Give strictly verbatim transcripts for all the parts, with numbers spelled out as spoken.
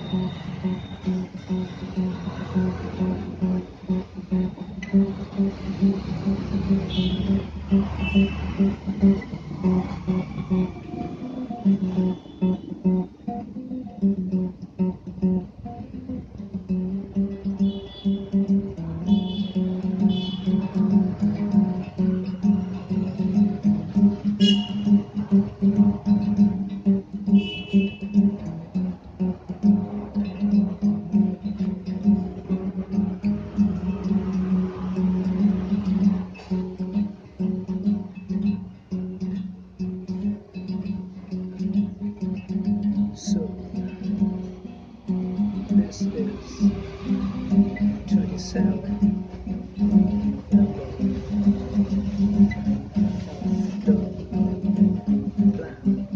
So this is twenty-seven number of the plan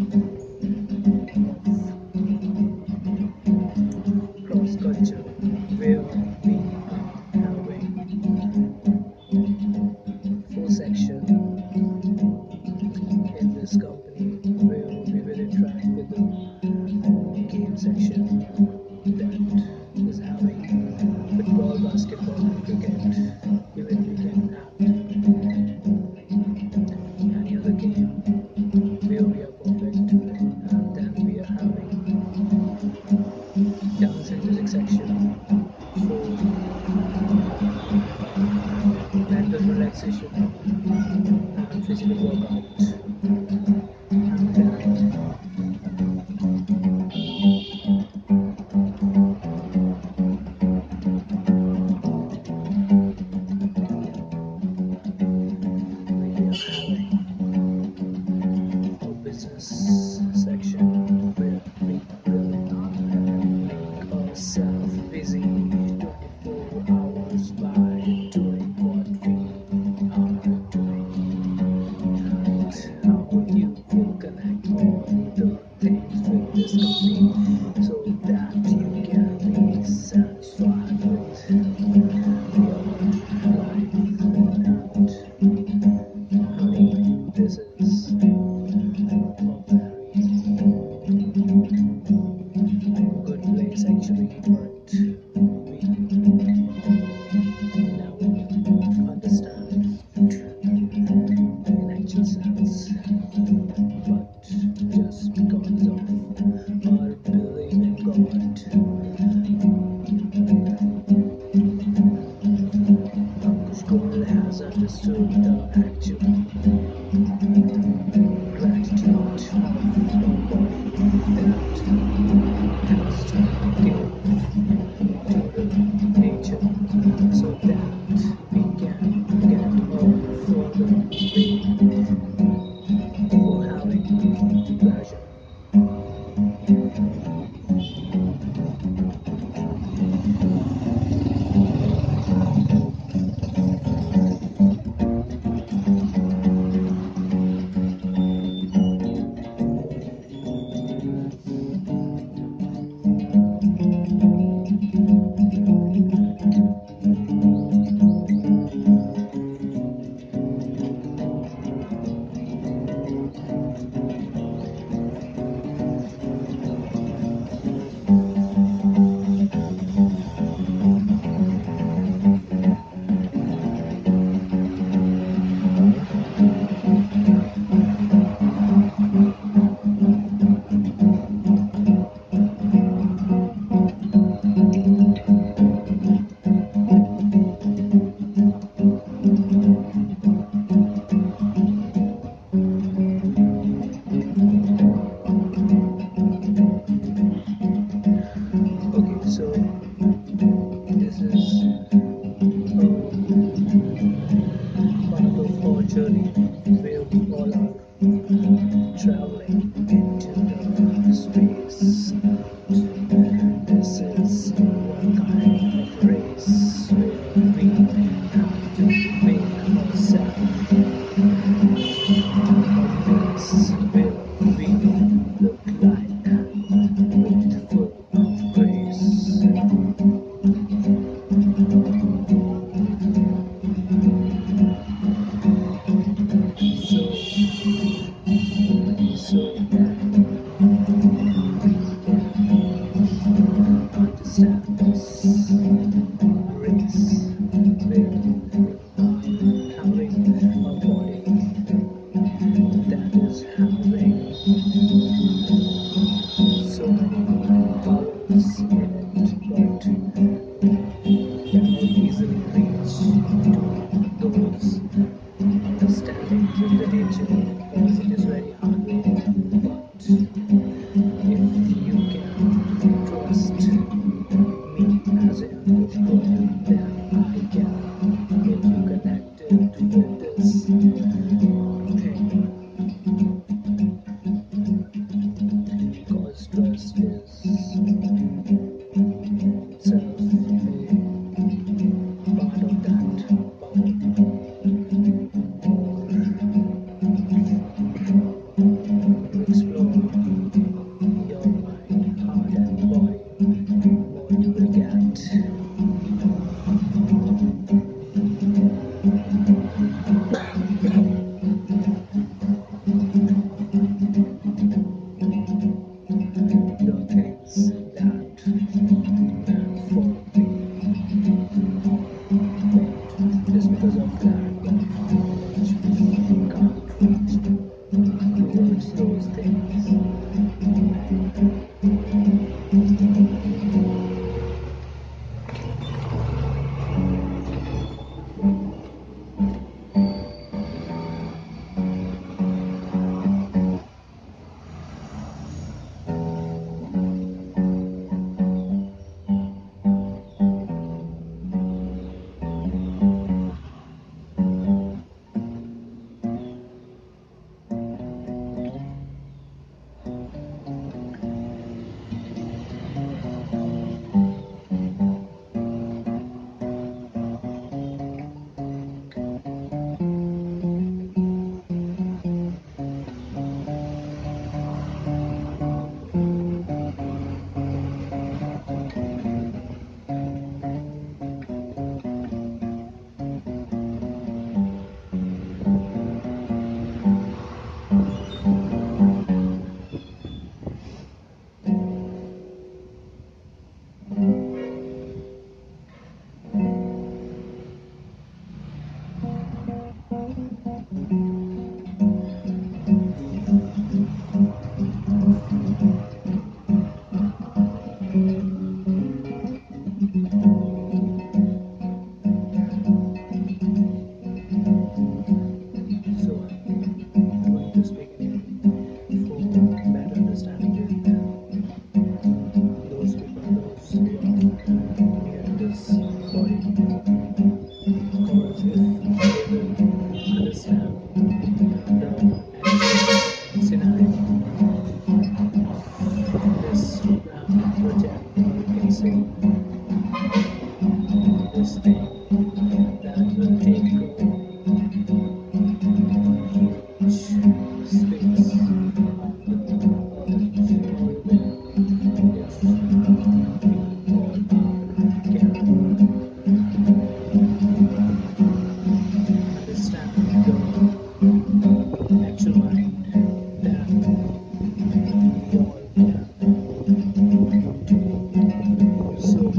of cross culture, where we are having four sections in this company, where we will interact with the game section that is having football, basketball, and cricket. Even we can have any other game where we are perfect, and then we are having dance and music section for mental relaxation and physical workout. And then business section where we will make ourselves busy twenty-four hours by doing what we are doing. And how you will connect all the things with this company so that you can be satisfied with your life. And honey, this is good place actually, but we now understand in actual sense, but just because of our belief in God, because God has understood the actual gratitude of our body that has to give to the nature so that we can get a further way for having pleasure. Okay, so this is a part of our journey where we all are traveling into the space. And this is one kind of race where we have to make ourselves a place where we look like with full of grace. So, so that we can use it, but cannot easily reach to those understandings of the nature because it is very hard way. But if you can trust me as a younger brother, then I can get you connected with this thing because trust is itself a part of that power. You explore your mind, heart, and body, what you will get. The things that meant for me are just because of lack of knowledge. We can't reach towards those things. So I'm going to speak in for better understanding with those people, those who are near this body. Because if they will understand the actual scenario of this program project, or you can say this thing that will take a huge space on the earth, or where if we all are can understand the actual mind, then we all can do so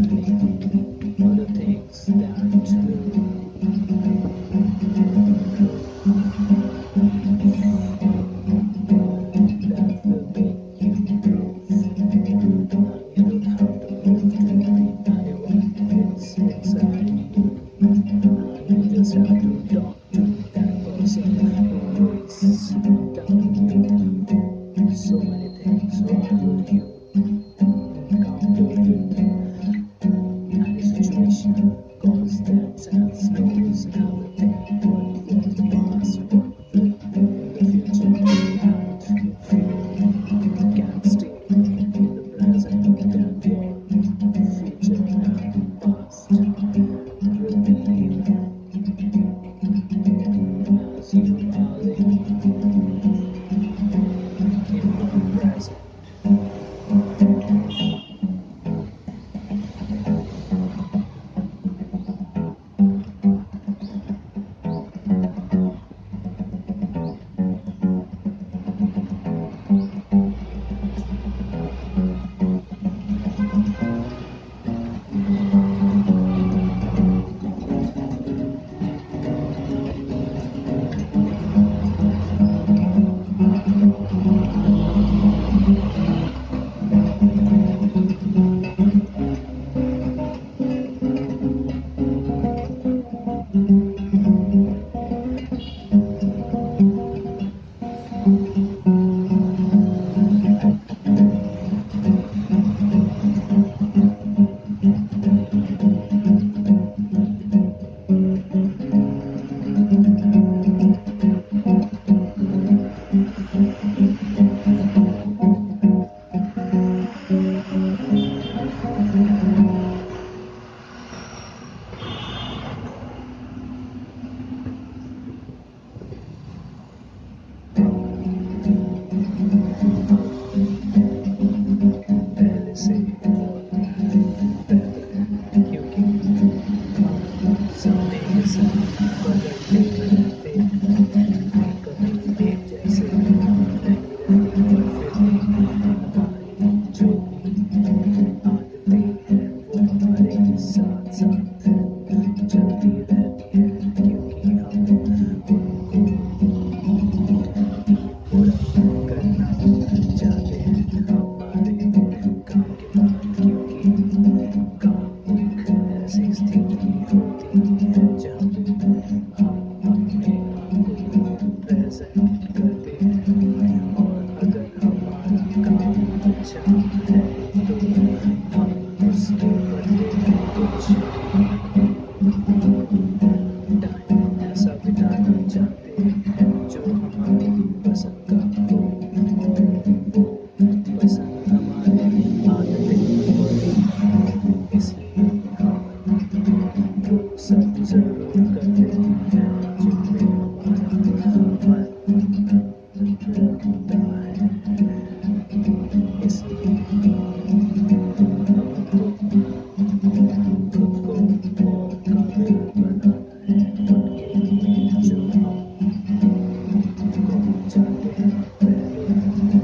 पहले से बहुत बेहतर है, क्योंकि हम समय के साथ बदलते रहते हैं। कभी एक जैसे नहीं रहते, पर फिर भी हमारी जो भी आदतें हैं वो हमारे साथ साथ चलती रहती हैं, क्योंकि हम उनको पूरा करना चाहते हैं हमारे काम के बाद, क्योंकि काम एक ऐसी स्थिति होती है जहाँ हम अपने आप को प्रेजेंट करते हैं, और अगर हमारा काम अच्छा है तो हम उसके बदले में कुछ टाइम ऐसा बिताना चाहते हैं जो हमारी पसंद का हो। वो पसंद हमारी आदतें होती हैं, इसलिए हम वो सब जरूर करते हैं जिनमें हमारा मन लगता है। इसलिए हमको खुद को और काबिल बनाना है उनके लिए जो हम को चाहते हैं। पहले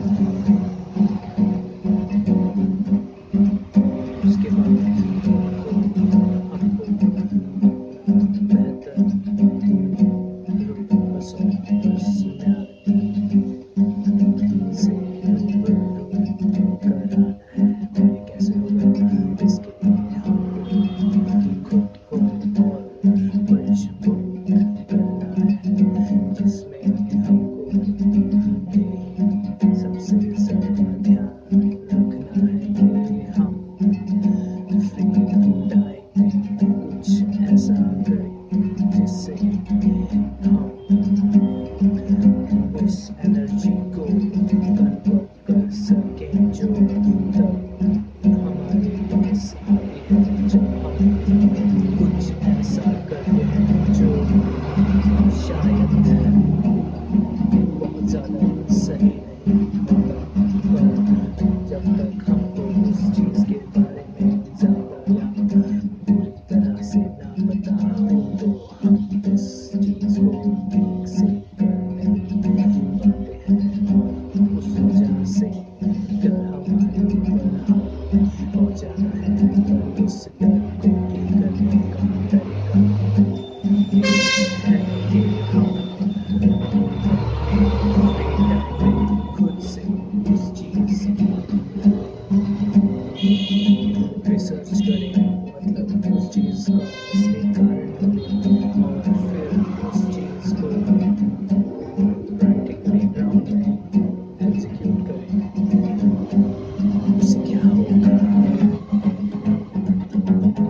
उसके बाद उनको हमको बेहतर रूप पर्सनैलिटी से रूबरू कराना है। और ये कैसे होगा, इसके लिए हमको खुद को और मजबूत करना है, जिसमें हमको ये सबसे ज़्यादा ध्यान रखना है कि हम फ्री टाइम में कुछ ऐसा करें जिससे हम उस एनर्जी को कन्वर्ट कर सकें जो तब हमारे पास आती है जब हम कुछ ऐसा करते हैं जो शायद बहुत ज़्यादा सही नहीं होता, पर जब तक हमको उस चीज़ के बारे में ज़्यादा या पूरी तरह से ना पता हो तो हम इस चीज़ को ठीक से कर नहीं पाते हैं, और उस वजह से डर हमारे ऊपर हावी हो जाता है। पर उस डर को ठीक करने का तरीका ये है कि हम खुद से उस चीज़ रिसर्च करें, मतलब उस चीज़ का असली कारण ढूंढें और फिर उस चीज़ को प्रैक्टिकली ग्राउंड में एग्जीक्यूट करें। उससे क्या होगा,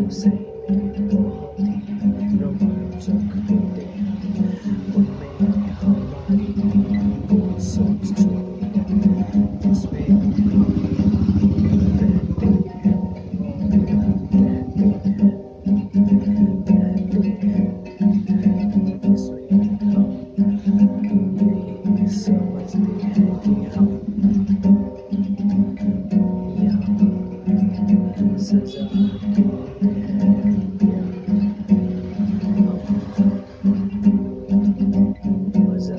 उसे बहुत ही रोमांचक होते हैं। उनमें हमारी वो सोच छुपी है जिसमें हम रहते हैं और कहते हैं कहते हैं। इसमें हम यही समझते हैं कि हम यहाँ सजा के हैं या हम मजा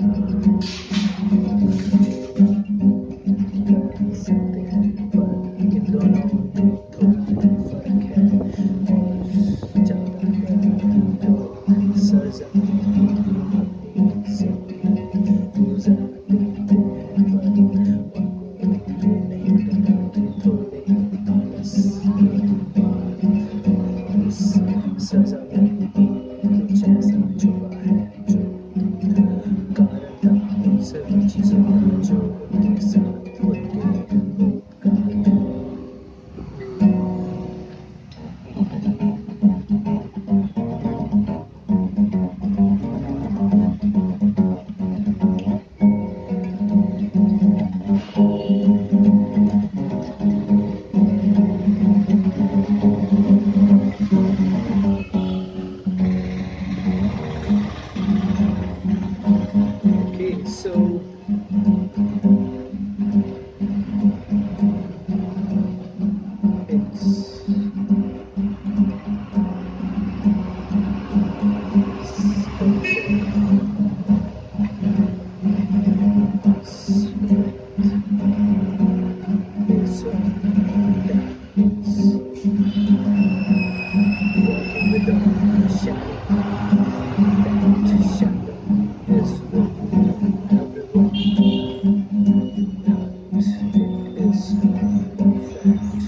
कर सकते हैं, पर इन दोनों में थोड़ा फर्क है। और ज़्यादातर लोग सजा अपनी जिंदगी गुजारते हैं, पर उनको ये नहीं पता कि थोड़े आलस के बाद इस सजा में भी कुछ ऐसा छुपा है जो कारण था उन सभी चीज़ों का जो उनके साथ उनके भूतकाल में। Okay, so it's this one that is working with the shadow. That shadow is with everyone. And it is perfect.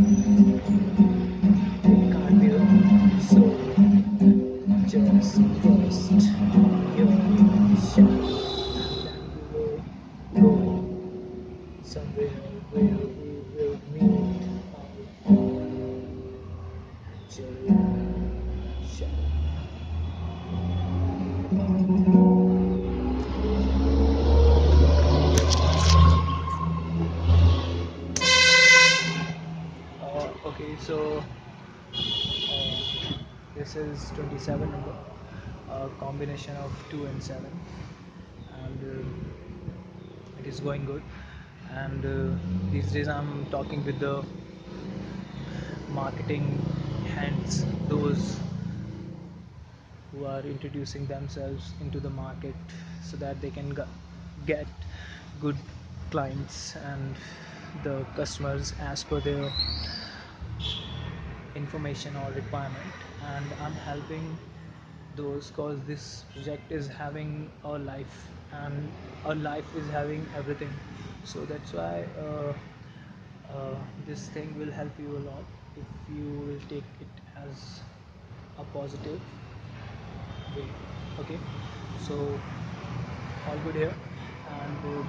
It can't be wrong. So just trust your shadow, and then we will go somewhere where we will meet our actual shadow. Uh, okay, so uh, this is twenty-seven number, a combination of two and seven, and uh, it is going good. And uh, these days I'm talking with the marketing hands, those who are introducing themselves into the market so that they can g- get good clients and the customers as per their information or requirement. And I'm helping those cause this project is having a life, and a life is having everything. So that's why uh, uh, this thing will help you a lot if you will take it as a positive way. Okay, so all good here, and uh,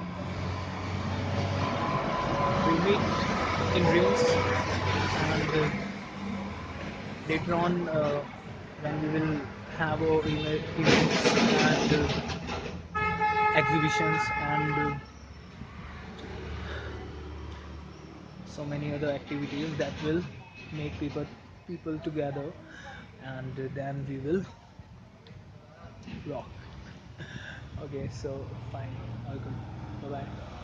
we'll meet in reels, and uh, later on uh, when we will have our email events and uh, exhibitions and uh, so many other activities that will make people people together, and uh, then we will rock. Okay, so fine, all good, bye bye.